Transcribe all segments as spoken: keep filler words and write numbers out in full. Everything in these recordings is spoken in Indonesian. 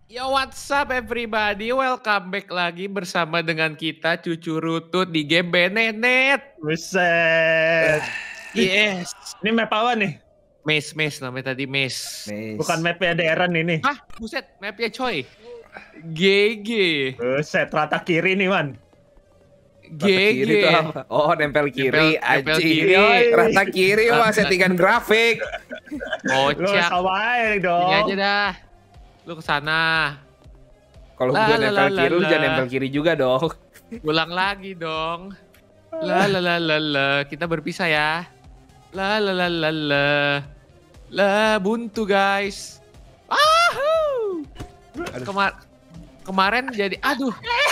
Yo, what's up everybody? Welcome back lagi bersama dengan kita Cucu Rutut di game Benenet. Buset. Yes. Ini map apa nih? Maze, Maze namanya tadi Maze. Maze. Bukan mapnya Darren ini. Hah? Buset, mapnya coy. G G. Buset, rata kiri nih, Man. G Kiri G. tuh apa? Oh, nempel kiri, Nempel- nempel anjing. kiri. Rata kiri mah settingan grafik. Lu Kocak. sama aja dong. Ini aja dah. Lu kesana. Kalau La, gue la, nempel la, kiri, lu la. jangan nempel kiri juga dong. Ulang lagi dong. La la la la la. Kita berpisah ya. La la la la la. La buntu guys. Ahuu. Kemar kemarin jadi aduh.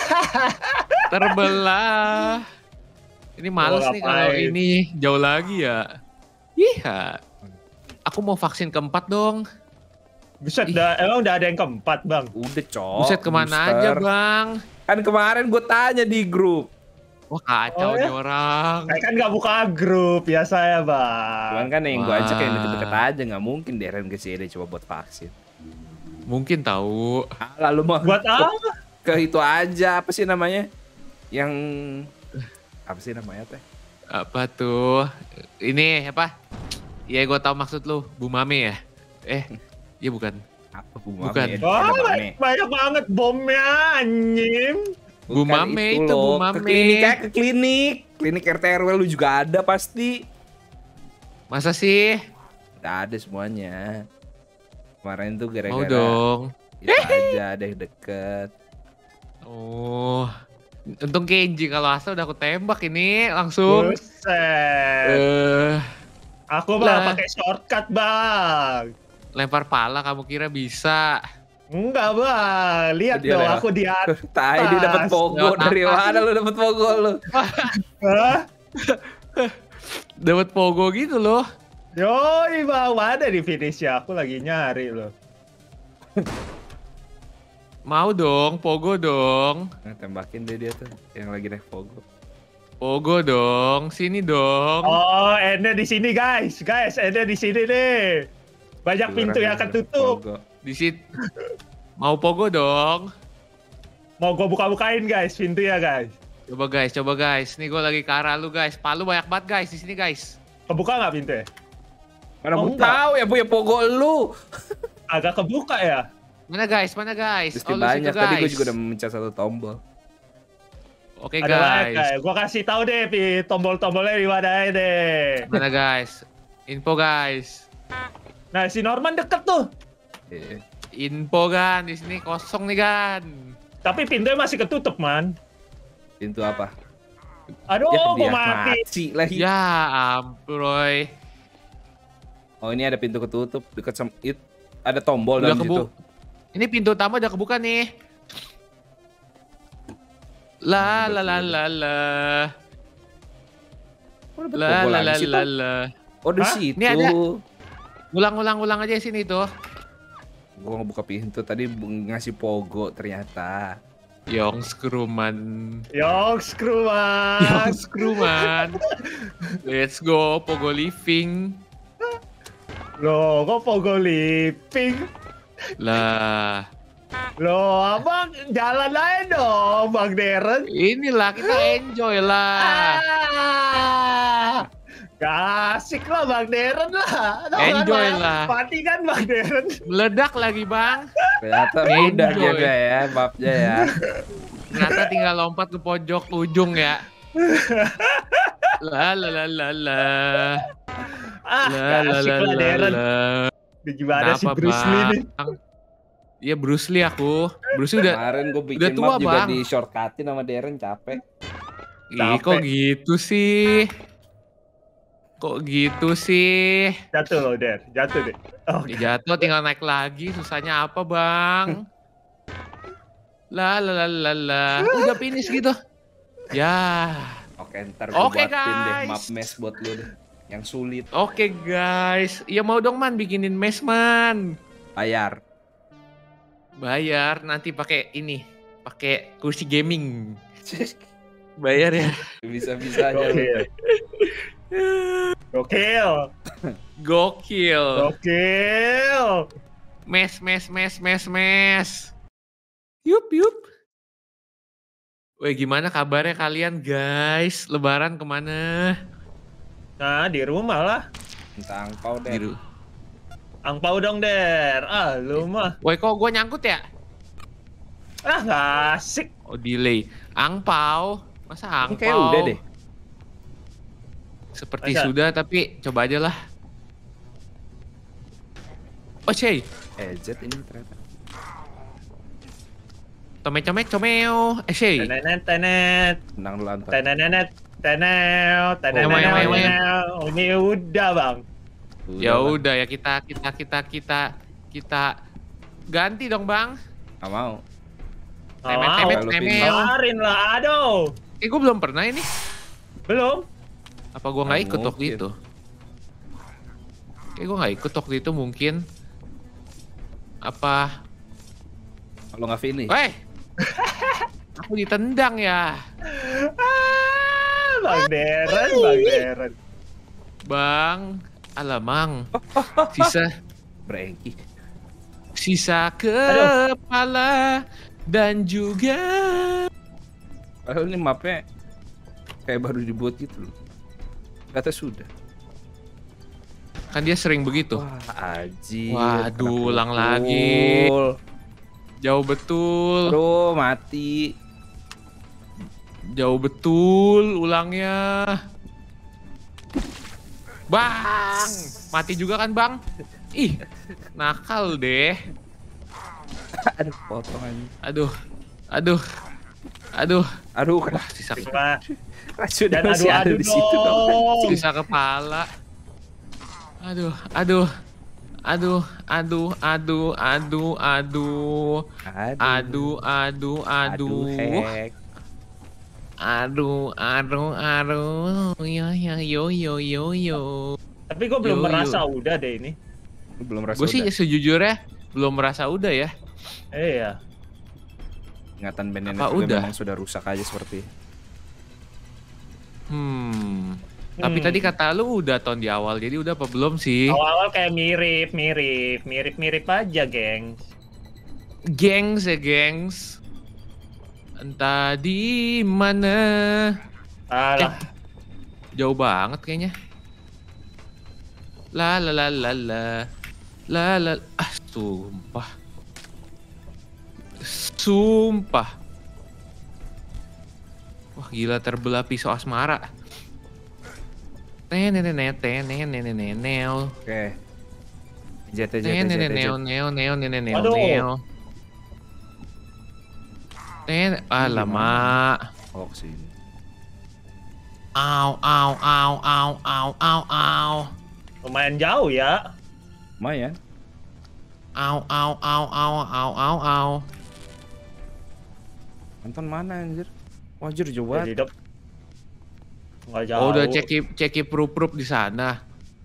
Terbelah. Ini males Oh, nih kalau ngapain? ini jauh lagi ya. Iya. Aku mau vaksin keempat dong. Buset, dah, emang udah ada yang keempat, Bang. Udah, cok. Buset kemana booster. aja bang? Kan kemarin gue tanya di grup. Wah kacau Oh, nih ya? orang. Saya kan nggak buka grup ya saya, Cuman Bang. kan yang gue Wah. ajak yang deket-deket aja. Nggak mungkin Darren ke sini coba buat vaksin. Mungkin tahu. Ah, lalu mah Buat ke, apa? ke itu aja. Apa sih namanya? Yang... Apa sih namanya teh? Apa tuh? Ini apa? Iya gue tahu maksud lu, Bu Mame ya? Eh, iya bukan. Apa Bu Bukan. Mame? Wah, Ada Mame. banyak, banyak banget bomnya, anjim. Bu Bukan Mame itu, Bu loh. Mame. Ke klinik kayak ke klinik. Klinik R T R W lu juga ada pasti. Masa sih? Udah ada semuanya. Kemarin tuh Mau gara-gara dong. itu aja ada yang deket. Oh. Untung Kenji kalau asal udah aku tembak ini langsung. Buset. Eh, Aku lah. malah pakai shortcut, Bang. lempar pala kamu kira bisa? Enggak, Bang. Lihat Dia dong, lewat. aku di atas. Tai dia dapat pogo Lewat dari atas. mana lu dapat pogo lu? Hah? Dapat pogo gitu loh. Yoi, Bang. Mana di finish ya? Aku lagi nyari loh. Mau dong, pogo dong. Nah, tembakin deh dia tuh yang lagi naik pogo. Pogo dong, sini dong. Oh, Ende di sini, guys. Guys, Ende di sini nih. Banyak Dua pintu orang yang naik ketutup. pogo. Di situ. Mau pogo dong. Mau gue buka-bukain, guys, pintu ya, guys. Coba guys, coba guys. Nih gue lagi ke arah lu guys. Palu banyak banget guys di sini guys. Kebuka nggak pintu ya? Mana Oh, gua enggak. tahu ya punya pogo lu. Agak kebuka ya? Mana guys? Mana guys? Pasti lu banyak. situ, Tadi gue guys. juga udah memencet satu tombol. Oke Ada banyak, guys. guys. Gue kasih tahu deh, Pi, tombol-tombolnya di mana aja deh. Mana guys? Info guys. Nah, si Norman deket tuh. Iya. Info kan di sini kosong nih kan. Tapi pintunya masih ketutup, man. Pintu apa? Aduh, Ya, mau dia mati. mati lagi. Ya ampun Roy. Oh, ini ada pintu ketutup dekat sama it. Ada tombol Udah dalam kebu. situ. Ini pintu utama udah kebuka nih. La la la la la. Oh, dapet La pogo la lagi la sih, la Tom. la. Oh, di Hah? situ. Ini ada. Ulang ulang ulang aja sini tuh. Gua ngebuka pintu tadi bu- ngasih pogo ternyata. Yong Skruman. Yok, screw, man. Yong Skruman. Let's go Pogo Living. Loh, kok pogo living? Lah, Loh, abang jalan aja dong, Bang Darren. inilah kita enjoy lah. Ah, gak asik lah Bang Darren lah. Tau kan, Enjoy Bang? lah. Mati kan Bang Darren. Meledak lagi bang. Ternyata Enjoy. udah jaga ya mapnya ya. Ternyata tinggal lompat ke pojok ujung ya. La la la la la. Ah, La gak la asik la lah la Darren. la. Di gimana sih Kenapa, Bruce Lee nih? Bang? Iya Bruce Lee aku. Bruce Lee udah. Kemarin gue bikin udah tua, map juga Bang. di shortcutin sama Darren capek. Ih, kok gitu sih? Kok gitu sih? Jatuh loh Der, jatuh deh. Oh, Ya jatuh tinggal naik lagi, susahnya apa bang? La la la la la. Udah finish gitu. Ya. Oke, ntar gue Oke, buatin deh guys. map mes buat lu deh. Yang sulit. Oke guys. Ya mau dong man bikinin mes man. Bayar. Bayar nanti pakai ini, pakai kursi gaming. Bayar ya. Bisa-bisa aja lu. Gokil. Gokil. Gokil. Mes mes mes mes mes. Yup, yup. Weh, gimana kabarnya kalian guys? Lebaran kemana? Nah, di rumah lah. Minta angpau deh. Biru. Angpau dong, Der. Ah, lu mah. Woi, kok gue nyangkut ya? Ah, nggak asik. Oh, delay. Angpau. Masa Ini angpau? kayak udah deh. Seperti Masa? sudah, tapi coba aja lah. Oh, cey. Eh, Z ini ternyata. Tomek, tomek, comeo. Eh, cey. Tenet, tenet. Menang dulu antar. Tenenet, tenel, tenel, Oh, tenel, main, main, tenel. Oh, ini udah, Bang. Ya udah ya kita kita kita kita kita ganti dong bang. Gak mau. Temet, Mau. temet, Lu temel. Kemarin lah, aduh. Eh gue belum pernah ini. Belum. Apa gue nggak Ah, ikut waktu mungkin. itu? Eh gue nggak ikut waktu itu mungkin. Apa? Kalau nggak finish. Weh, aku ditendang ya, Ah, Bang Deren, Bang Deren. bang. Alamang. Sisa Brengki. sisa kepala dan juga. Padahal ini mapnya kayak baru dibuat gitu loh. Kata sudah. Kan dia sering begitu. Wah, Aji. Waduh, ulang lagi. Jauh betul. Aduh, mati. Jauh betul ulangnya. Bang, mati juga kan bang? Ih, nakal deh. Aduh, potong aja. Aduh, aduh, aduh. Aduh, Wah, sisa Cuma racun dan masih ada adu-adu di situ dong. dong. sisa kepala. Aduh, aduh, aduh, aduh, aduh, aduh, aduh, aduh, aduh, aduh, hack. aduh, aduh, aduh, ya, ya, yo, yo, yo, yo. Tapi gue belum Yo, yo. merasa udah deh ini. Lu belum rasa Gue sih udah? sejujurnya belum merasa udah ya. Eh ya. Ingatan band Apa itu udah? memang sudah rusak aja seperti. Hmm. Tapi Hmm. tadi kata lu udah tahun di awal, jadi udah apa belum sih? Awal-awal kayak mirip, mirip, mirip, mirip aja, geng. Gengs ya gengs. Entah di mana. Alah. Jauh banget kayaknya. La la la la la. La la. Ah, sumpah. Sumpah. Wah, gila terbelah pisau asmara. Nenenenet, nenenenenenel. Oke. J T J T J T. Nenenenel, neo, neo, nenenel, Aduh. neo. Nen, alamak. Oh, sini. Au, au, au, au, au, au, au. Lumayan jauh ya. Lumayan. Au, au, au, au, au, au, au. Anton mana anjir? Wajir jauh Jadi banget. hidup. Nggak jauh. Oh, udah ceki ceki prup-prup di sana.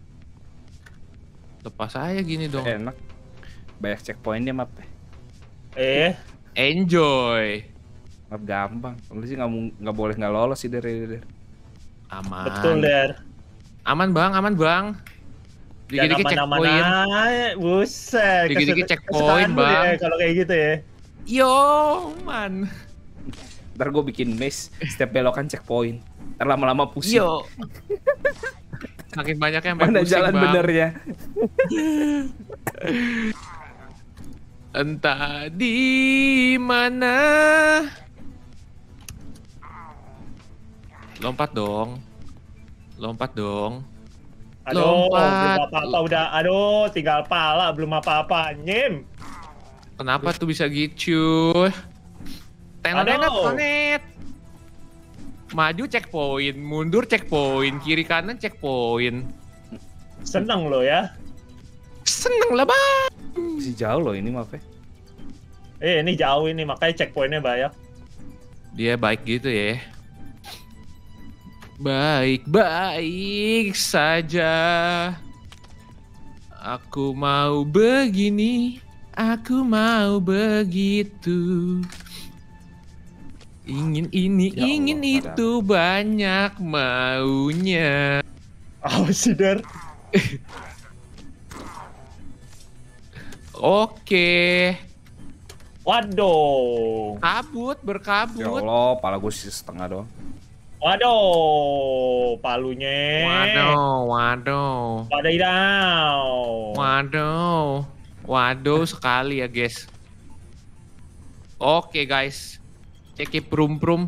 Lepas aja gini dong. Enak. Banyak checkpointnya map. Eh, Enjoy. Map gampang. Lu sih nggak mau- nggak boleh nggak lolos sih dari dari. Aman. betul, Der. Aman bang, aman bang. Jangan Dikit-dikit aman-aman checkpoint. aja. Buset. Dikit-dikit keset- checkpoint, kesetaan lu Bang. ya kalau kayak gitu ya. Yo, man. Ntar gue bikin maze setiap belokan checkpoint. Ntar lama-lama pusing. Yo. Makin banyak yang Mana pusing, jalan bang. benernya? Entah di mana. Lompat dong. Lompat dong. Aduh, Lompat. belum apa-apa udah. Aduh, tinggal pala, belum apa-apa. Nyim. Kenapa tuh bisa gitu? Tenet, Aduh. tenet. Maju checkpoint, mundur checkpoint, kiri kanan checkpoint. Seneng lo ya. Seneng lah bang. Masih jauh loh ini mapnya. Eh, ini jauh ini, makanya checkpointnya banyak. Dia baik gitu ya. Baik-baik saja. Aku mau begini, aku mau begitu. Ingin ini, Ya Allah, ingin ada. itu, banyak maunya. Oh, sih, Der. Oke. Waduh. Kabut, Ya berkabut. Allah, pala gue sih setengah doang. Waduh, palunya. Waduh, waduh. Wadaw. Waduh. Waduh sekali ya, guys. Oke, guys. Cekip prum-prum.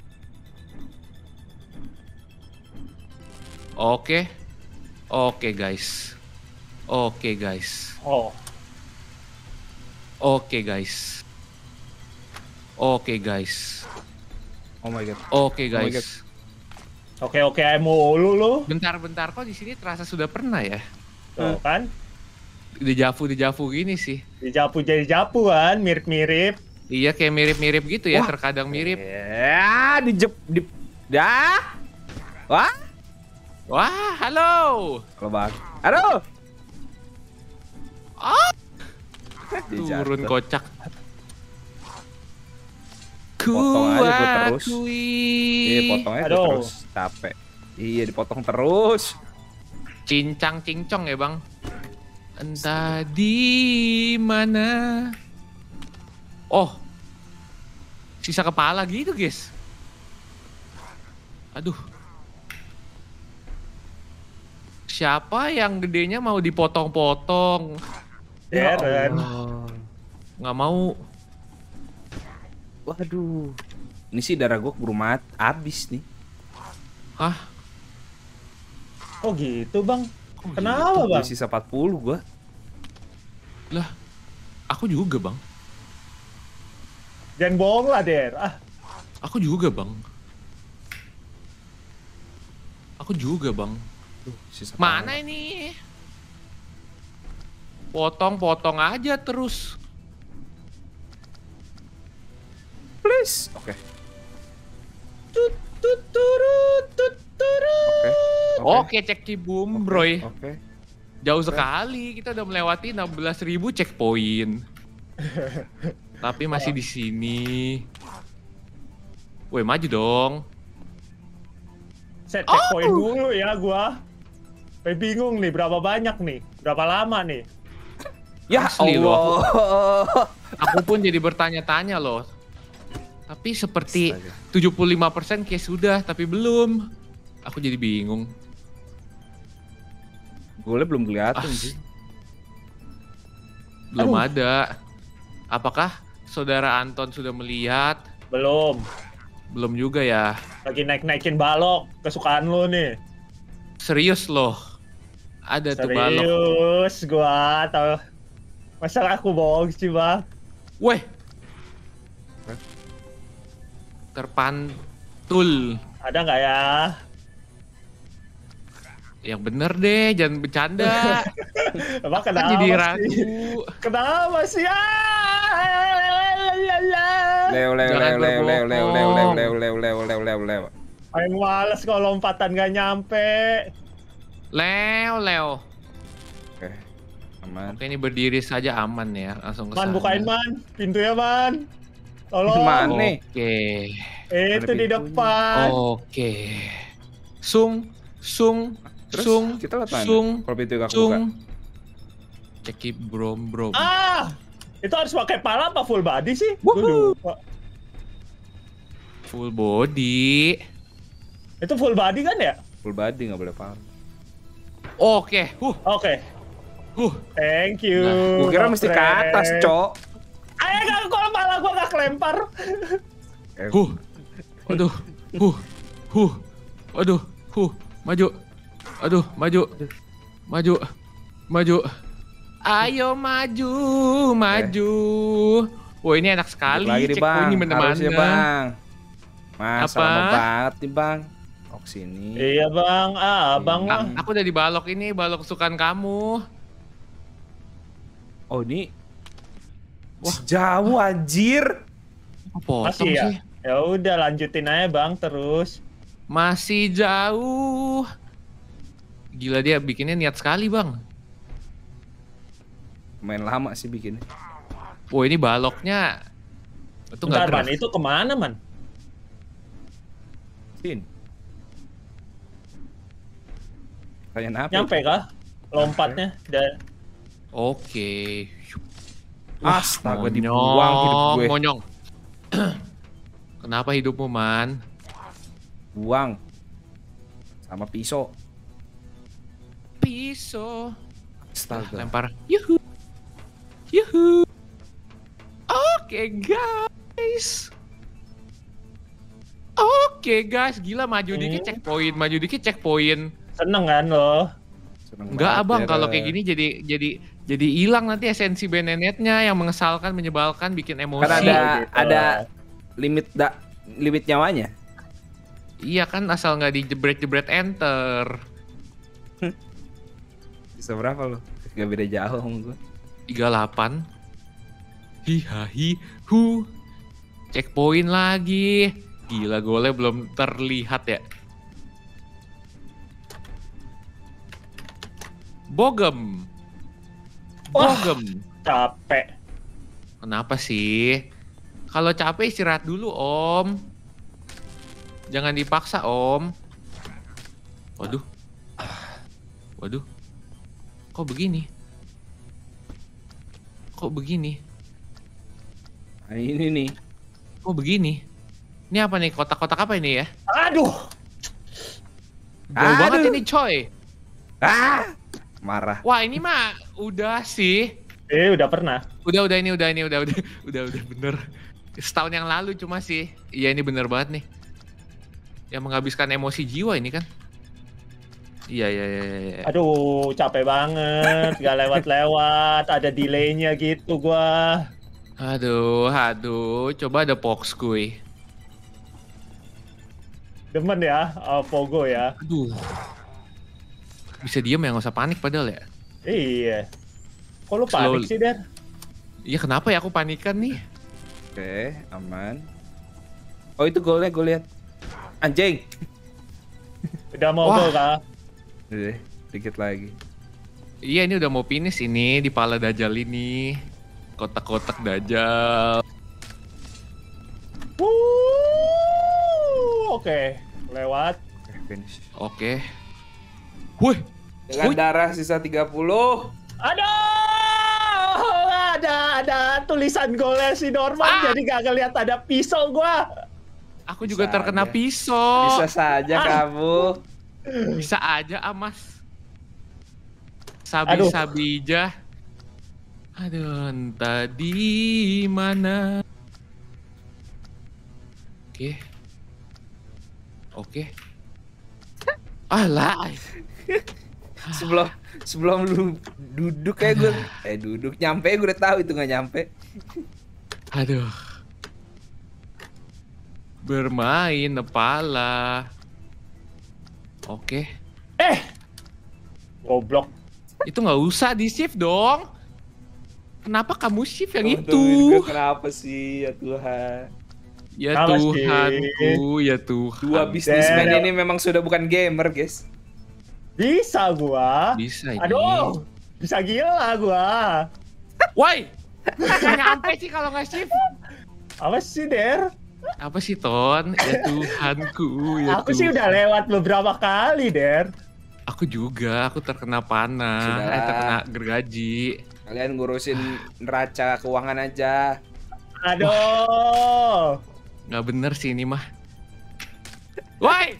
Oke. Oke, guys. Oke, guys. Oh, Oke, guys. Oke, guys. Oh my god. Oke, my guys. oke oke mulu lu. Bentar-bentar kok di sini terasa sudah pernah ya? Tuh kan. Dejavu dejavu gini sih. Dijapu jadi japu kan, mirip-mirip. Iya kayak mirip-mirip gitu ya, Wah. terkadang mirip. Ya, dijep di dah. Wah, Wah, halo. kalau bang. Aduh. Ah, Dia turun jatuh. kocak. Potong aja gua terus. Kuakui. Iya, potongnya tuh Aduh. terus capek. Iya, dipotong terus. Cincang cincong ya, Bang. Entah di mana. Oh. Sisa kepala gitu, guys. Aduh. Siapa yang gedenya mau dipotong-potong? Darren. Oh, nggak mau. Waduh. Ini sih darah gue keburu mat abis nih. Hah? Oh gitu bang. Kok Kenapa gitu? bang? Masih sisa empat puluh gua. Lah, aku juga, Bang. Jangan bohong lah Der. Ah, Aku juga, Bang. Aku juga, Bang. Tuh, sisa Mana kepala. ini? Potong-potong aja terus. Please. Oke. tut tut turut tut turut. Oke. Oke, cek Cibum, Broy. Oke. Jauh sekali, kita udah melewati enam belas ribu checkpoint. Tapi masih di sini. Woi, maju dong. Set checkpoint dulu ya gua. Sampai bingung nih berapa banyak nih, berapa lama nih. Ya Asli loh, aku- Allah. Aku pun jadi bertanya-tanya loh. Tapi seperti Astaga. tujuh puluh lima persen kayak sudah, tapi belum. Aku jadi bingung. Golnya belum kelihatan Ah, sih. Belum Aduh. ada. Apakah saudara Anton sudah melihat? Belum. Belum juga ya. Lagi naik-naikin balok kesukaan lu nih. Serius loh. Ada tuh balok. Serius gua atau masalah aku bohong sih bang. Weh. Hah? Terpantul. Ada nggak ya? Yang bener deh, jangan bercanda. Emang Kan kenapa jadi sih? ragu. Kenapa sih? Ah, ya, ya. Leo, Leo, Jangan Leo, Leo, Leo, Leo, Leo, Leo, berbohong. Leo, Leo, Leo, Leo, Leo, Leo. Main males kalau lompatan gak nyampe. Leo, Leo. Oke. Aman. Oke, ini berdiri saja aman ya. Langsung ke Man sana. bukain man, pintunya man. Tolong. Mana nih? Oke. Itu di pintunya. depan. Oke. Sung, sung, Terus sung, kita lihat mana? sung, Kalau pintu gak kebuka. sung. Cekip brom brom. Ah, itu harus pakai pala apa full body sih? Gua Wuhu. lupa. Full body. Itu full body kan ya? Full body nggak boleh paham. Oke. Huh, Oke, huh. thank you. Nah, Gue kira mesti ke friend. atas, Cok. Ayo gak, kalau pala gua gak kelempar. Eh, Huh. Aduh. Huh. Huh. Aduh. Huh. Maju. Aduh, maju. Maju. Maju. Ayo maju, maju. Wah, ini enak sekali. lagi nih, Bang. Checkpoint di Harusnya, mana-mana. Bang. Masa Apa? lama banget nih, Bang. Oh, sini. Iya bang, ah bang Ah, lah. aku udah di balok ini, balok kesukaan kamu. Oh, ini Wah. jauh anjir. Kok potong Masih ya? sih? Ya udah lanjutin aja bang terus. Masih jauh. Gila dia bikinnya niat sekali, Bang. Main lama sih bikin. Wah, ini baloknya itu nggak Bentar man, gerak. itu kemana man? Sin. Tanya apa? Nyampe kah? Lompatnya dan Oke. Astaga, dibuang hidup gue. Monyong. Kenapa hidupmu, Man? Buang. Sama pisau. Pisau. Astaga. Lempar. Yuhu. Yuhu. Oke, guys. Oke, guys. Gila, maju dikit checkpoint, maju dikit checkpoint. Seneng kan lo? Seneng Enggak, banget Abang, ya, kalau Ra. kayak gini jadi jadi jadi hilang nanti esensi Benenetnya yang mengesalkan, menyebalkan, bikin emosi. Kan ada gitu. ada limit da, limit nyawanya. Iya kan, asal nggak dijebret-jebret enter. Bisa berapa lo? Gak beda jauh sama gue. tiga puluh delapan. Hiha hi hu. Checkpoint lagi. Gila, golnya belum terlihat ya. Bogem. Wah. Bogem. Capek. Kenapa sih? Kalau capek istirahat dulu, Om. Jangan dipaksa, Om. Waduh. Waduh. Kok begini? Kok begini? Nah, ini nih. Kok begini? Ini apa nih? Kotak-kotak apa ini ya? Aduh. Jauh banget Aduh. ini, coy. Ah, marah. Wah, ini mah udah sih. Eh, udah pernah. Udah, udah ini, udah ini, udah, udah, udah, udah bener. Setahun yang lalu cuma sih. Iya, ini bener banget nih. Yang menghabiskan emosi jiwa ini kan. Iya, iya, iya, iya. Aduh, capek banget. Gak lewat-lewat. Ada delaynya gitu gua. Aduh, aduh. Coba ada Pox kuy. Demen ya, uh, Pogo ya. Aduh. Bisa diem ya, nggak usah panik padahal ya. Iya. Kok lu panik Slowly. sih, Der? Iya, kenapa ya aku panikan nih? Oke, aman. Oh, itu golnya gue lihat. Anjing. Udah mau Wah. gol kah? Udah deh, dikit lagi. Iya, ini udah mau finish ini di pala Dajjal ini. Kotak-kotak Dajjal. Wuh, oke. Lewat. Oke, finish. Oke. Wih, Dengan Wih. darah sisa tiga puluh. Aduh, ada ada tulisan golnya si Norman, Ah. jadi gak ngeliat ada pisau gua. aku juga Bisa terkena aja. pisau. Bisa saja Ah. kamu. Bisa aja, Amas. Aduh. Sabi-sabija. Aduh, entah di mana. Oke. Oke. Alah. Sebelum sebelum lu duduk kayak gue eh duduk nyampe gue udah tahu itu nggak nyampe. Aduh. Bermain kepala. Oke. Eh, goblok. Itu nggak usah di shift dong. Kenapa kamu shift yang Tungguin itu? gue, kenapa sih ya Tuhan? Ya Kenapa sih? Tuhanku, ya Tuhan. Dua bisnismen Der. ini memang sudah bukan gamer, guys. Bisa gua. Bisa ini. Aduh, bisa gila gua. Woi, nggak nyampe sih kalau nggak shift. Apa sih, Der? Apa sih, Ton? Ya Tuhanku, ya Aku sih udah lewat beberapa kali, Der. Aku juga, aku terkena panah, Sudahlah. eh, terkena gergaji. Kalian ngurusin neraca keuangan aja. Aduh. Nggak bener sih ini mah. Woi!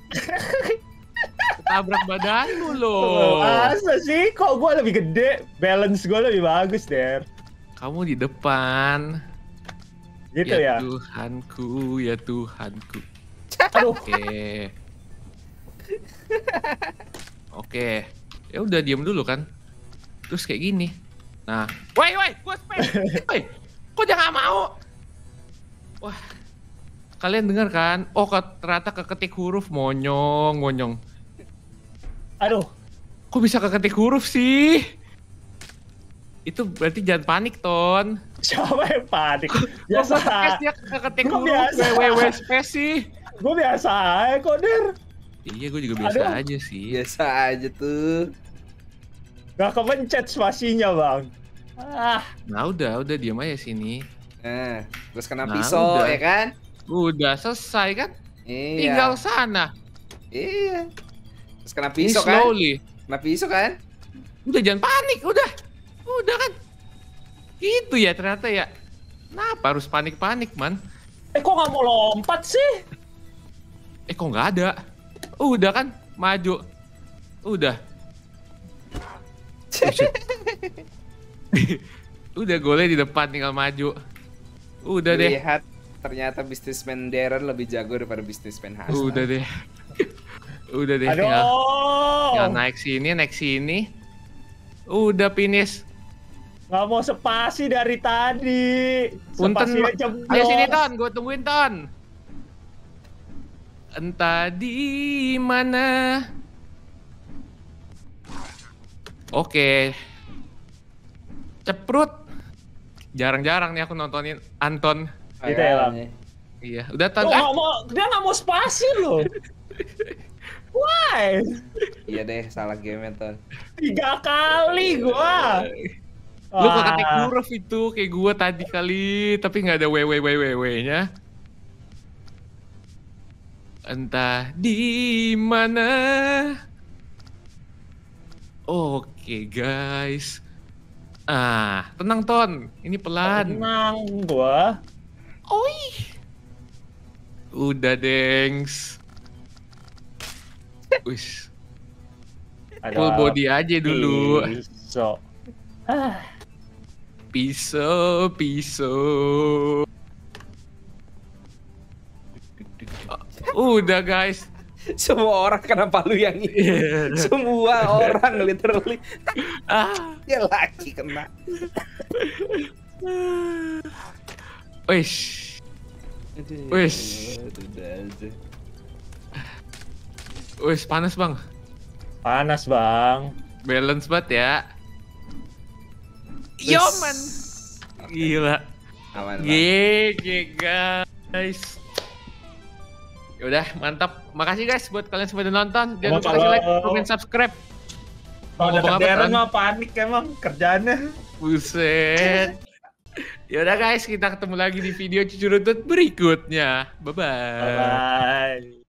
Tabrak badan lu loh. Masa sih? Kok gua lebih gede? Balance gua lebih bagus, Der. Kamu di depan. Gitu ya? Tuhanku, ya Tuhanku. Aduh. Oke. Oke. Ya udah diem dulu kan. Terus kayak gini. Nah, woi woi, gua space. Woi, kok jangan mau? Wah. Kalian dengar kan? Oh, ke- ternyata keketik huruf monyong, monyong. Aduh. Kok bisa keketik huruf sih? Itu berarti jangan panik, Ton. Siapa yang panik? Kok Biasa. space dia keketik Gua huruf biasa. www space sih? Gue biasa aja kok, Der. Iya, gue juga biasa Aduh. aja sih. Biasa aja tuh. Gak kepencet spasinya, Bang. Ah, Nah udah, udah diam aja sini. Nah, terus kena Nah, pisau udah. ya kan? Udah selesai kan? Iya. Tinggal sana. Iya. Terus kena Ini pisau kan? slowly. Kena pisau kan? Udah jangan panik, udah. Udah kan? Gitu ya ternyata ya. Kenapa harus panik-panik, man? Eh kok nggak mau lompat sih? Eh kok nggak ada? Udah kan, maju. Udah. Udah golnya di depan tinggal maju. Udah deh. Lihat ternyata bisnismen Darren lebih jago daripada bisnismen Hasan. Udah deh. Udah deh Aduh. tinggal, tinggal naik sini, naik sini. Udah finish. Nggak mau spasi dari tadi. Punten, Spasinya jeblos. ayo sini Ton, gue tungguin Ton. Entah di mana. Oke. Ceprut. Jarang-jarang nih aku nontonin Anton. Gitu ya, Bang. Iya, udah Ton. Loh, Ah, nggak mau, dia nggak mau spasi loh. Why? Iya deh, salah game Ton. Tiga kali gua. lu kok Wah. ketik huruf itu kayak gua tadi kali, tapi nggak ada w w w w w-nya. Entah di mana. Oke guys. Ah, tenang Ton. Ini pelan. Tenang gua. Oi. Udah, Dengs. Wis. Full body aja dulu. So. Ah. Pisau, pisau. Udah guys. Semua orang kenapa lu yang ini? Semua orang literally. Ah. Dia lagi kena. Wish. Wish. Wish panas bang. Panas bang. Balance banget ya. Yo man. Gila. Aman, Bang. G G guys. Yaudah mantap. Makasih guys buat kalian semua udah nonton. Jangan lupa Kalau- kasih like, comment, subscribe. Kalau Mau udah ngomong apa, Darren Ton? mah panik emang kerjaannya. Buset. Yaudah guys, kita ketemu lagi di video cucu runtut berikutnya. Bye-bye. Bye.